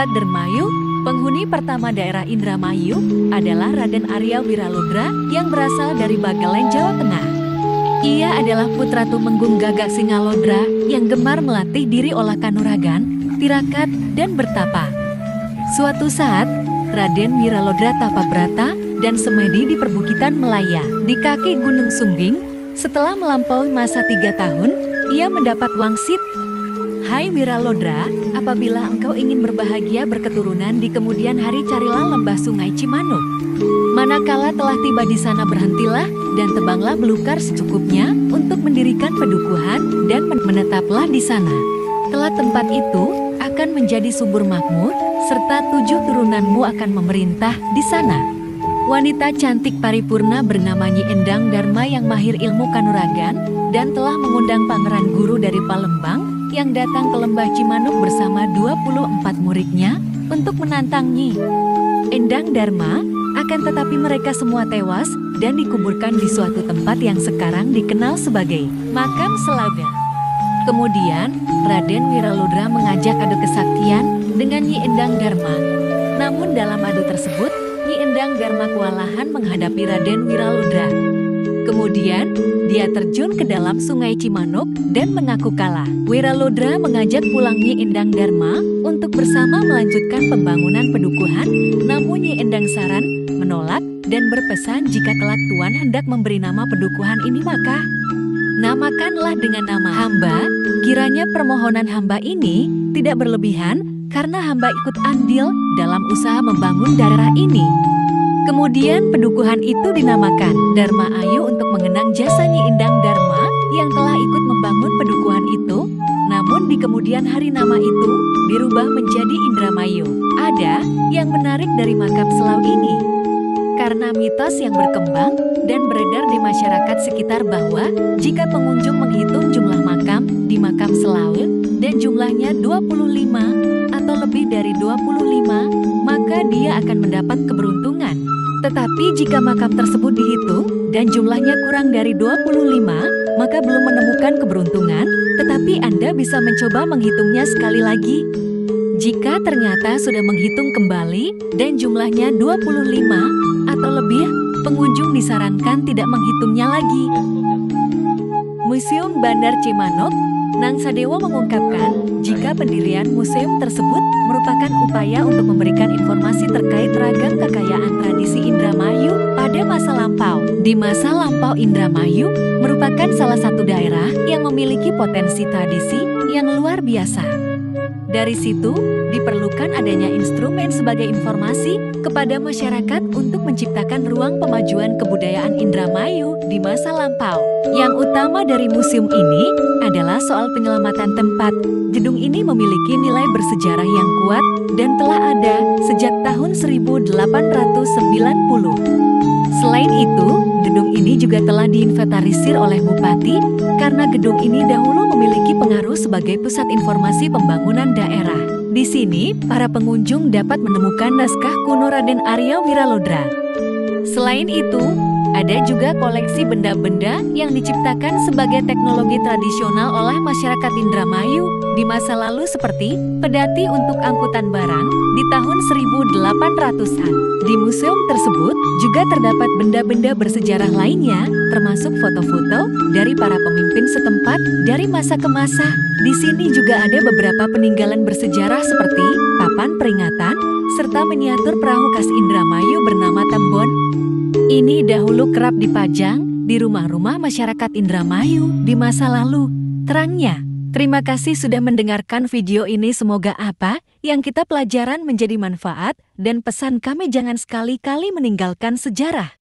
Sobat Dermayu, penghuni pertama daerah Indramayu adalah Raden Arya Wiralodra yang berasal dari Bagelen, Jawa Tengah. Ia adalah putra Tumenggung Gagak Singalodra yang gemar melatih diri olah kanuragan, tirakat, dan bertapa. Suatu saat, Raden Wiralodra Tapabrata dan semedi di perbukitan Melaya di kaki Gunung Sungging. Setelah melampaui masa 3 tahun, ia mendapat wangsit. Hai Wiralodra, apabila engkau ingin berbahagia berketurunan di kemudian hari, carilah lembah Sungai Cimanuk. Manakala telah tiba di sana, berhentilah dan tebanglah belukar secukupnya untuk mendirikan pedukuhan dan menetaplah di sana. Kelak tempat itu akan menjadi subur makmur, serta 7 turunanmu akan memerintah di sana. Wanita cantik paripurna bernama Nyi Endang Dharma yang mahir ilmu kanuragan dan telah mengundang pangeran guru dari Palembang yang datang ke lembah Cimanuk bersama 24 muridnya untuk menantang Nyi Endang Dharma. Akan tetapi mereka semua tewas dan dikuburkan di suatu tempat yang sekarang dikenal sebagai Makam Selauga. Kemudian Raden Wiralodra mengajak adu kesaktian dengan Nyi Endang Dharma. Namun dalam adu tersebut, Nyi Endang Dharma kewalahan menghadapi Raden Wiralodra. Kemudian dia terjun ke dalam Sungai Cimanuk dan mengaku kalah. Wiralodra mengajak pulang Nyi Endang Dharma untuk bersama melanjutkan pembangunan pedukuhan. Namun Nyi Endang Saran menolak dan berpesan jika kelak Tuan hendak memberi nama pedukuhan ini, maka namakanlah dengan nama hamba. Kiranya permohonan hamba ini tidak berlebihan karena hamba ikut andil dalam usaha membangun daerah ini. Kemudian pedukuhan itu dinamakan Dharma Ayu untuk mengenang jasa Nyi Endang Dharma yang telah ikut membangun pedukuhan itu. Namun di kemudian hari nama itu dirubah menjadi Indramayu. Ada yang menarik dari makam selau ini. Karena mitos yang berkembang dan beredar di masyarakat sekitar bahwa jika pengunjung menghitung jumlah makam di makam selau dan jumlahnya 25 atau lebih dari 25, maka dia akan mendapat keberuntungan. Tetapi jika makam tersebut dihitung dan jumlahnya kurang dari 25, maka belum menemukan keberuntungan, tetapi Anda bisa mencoba menghitungnya sekali lagi. Jika ternyata sudah menghitung kembali dan jumlahnya 25 atau lebih, pengunjung disarankan tidak menghitungnya lagi. Museum Bandar Cimanuk, Nang Sadewo mengungkapkan jika pendirian museum tersebut merupakan upaya untuk memberikan informasi terkait ragam kekayaan tradisi Indramayu pada masa lampau. Di masa lampau, Indramayu merupakan salah satu daerah yang memiliki potensi tradisi yang luar biasa. Dari situ, diperlukan adanya instrumen sebagai informasi kepada masyarakat untuk menciptakan ruang pemajuan kebudayaan Indramayu di masa lampau. Yang utama dari museum ini adalah soal penyelamatan tempat. Gedung ini memiliki nilai bersejarah yang kuat dan telah ada sejak tahun 1890. Selain itu, gedung ini juga telah diinventarisir oleh Bupati karena gedung ini dahulu memiliki pengaruh sebagai pusat informasi pembangunan daerah. Di sini, para pengunjung dapat menemukan naskah kuno Raden Arya Wiralodra. Selain itu, ada juga koleksi benda-benda yang diciptakan sebagai teknologi tradisional oleh masyarakat Indramayu di masa lalu seperti pedati untuk angkutan barang di tahun 1800-an. Di museum tersebut juga terdapat benda-benda bersejarah lainnya, termasuk foto-foto dari para pemimpin setempat dari masa ke masa. Di sini juga ada beberapa peninggalan bersejarah seperti papan peringatan serta miniatur perahu khas Indramayu bernama Tambon. Ini dahulu kerap dipajang di rumah-rumah masyarakat Indramayu di masa lalu. Terangnya, terima kasih sudah mendengarkan video ini. Semoga apa yang kita pelajaran menjadi manfaat dan pesan kami jangan sekali-kali meninggalkan sejarah.